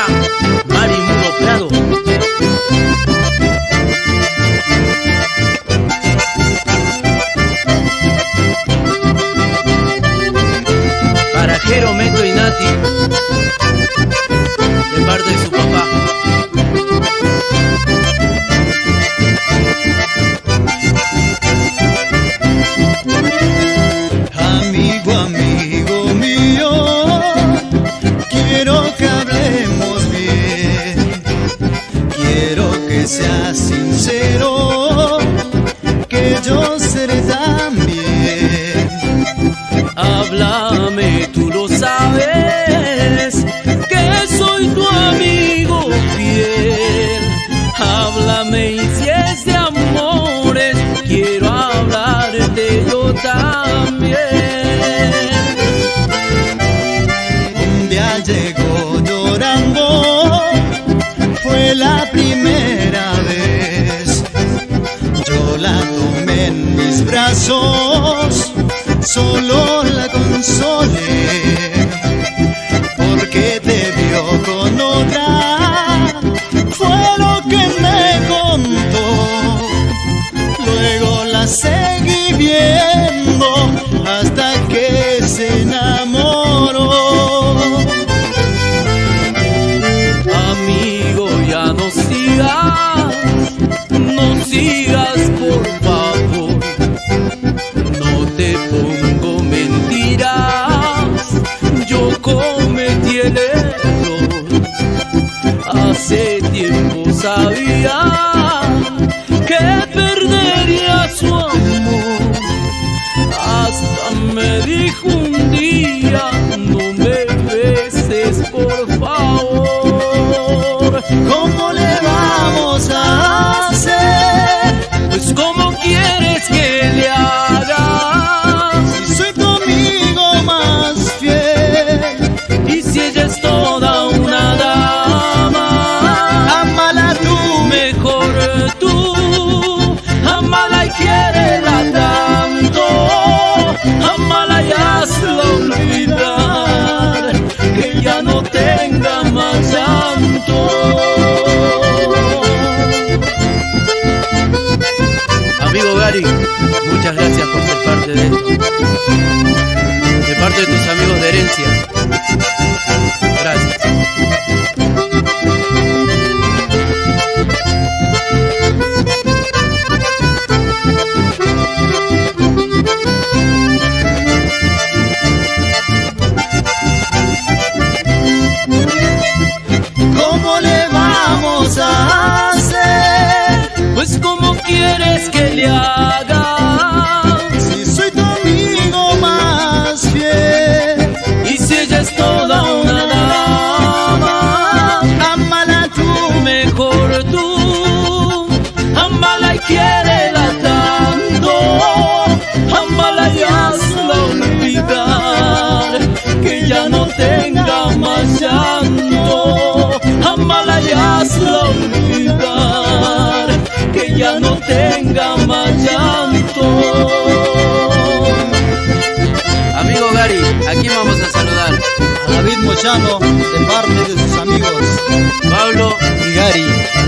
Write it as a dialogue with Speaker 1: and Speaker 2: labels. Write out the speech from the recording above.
Speaker 1: Mari Mudo Prado. Para Jero, Meto y Nati, de parte de su papá.
Speaker 2: Amigo, amigo mío, quiero que hablemos bien, quiero que seas sincero, que yo seré también.
Speaker 1: Háblame, tú lo sabes, que soy tu amigo fiel. Háblame y si es de amores, quiero hablarte yo también.
Speaker 2: Un día llegó llorando, fue la primera vez. Yo la tomé en mis brazos, solo la consolé, porque te vio con otra, fue lo que me contó. Luego la seguí viendo hasta que se enamoró.
Speaker 1: Amigo, ya no sigas por favor. No te pongo mentiras, yo cometí el error. Hace tiempo sabía que perdería su amor. Hasta me dijo un día, no me beses por favor.
Speaker 2: ¿Cómo le vamos a hacer?
Speaker 1: Pues ¿cómo quieres que le haga?
Speaker 2: Si soy tu amigo más fiel,
Speaker 1: Y si ella es toda una dama,
Speaker 2: ámala tú,
Speaker 1: mejor tú, amala y quiérela tanto, amala y hazla olvidar, que ya no tenga más llanto. Amigo Gary, muchas gracias por ser parte de esto, de parte de tus amigos de herencia. Gracias.
Speaker 2: ¿cómo le vamos a hacer?
Speaker 1: Pues ¿cómo quieres que le haga?
Speaker 2: Si soy tu amigo más fiel,
Speaker 1: Y si ella es toda una dama,
Speaker 2: ámala tú,
Speaker 1: mejor tú, amala y quiérela tanto, amala y hazla olvidar, que ya no tenga más llanto, amala y hazla olvidar, que ya no tenga más llanto. Amigo Gary, ¿a quién vamos a saludar?
Speaker 2: a David Mochano, de parte de sus amigos
Speaker 1: Pablo
Speaker 2: y Gary.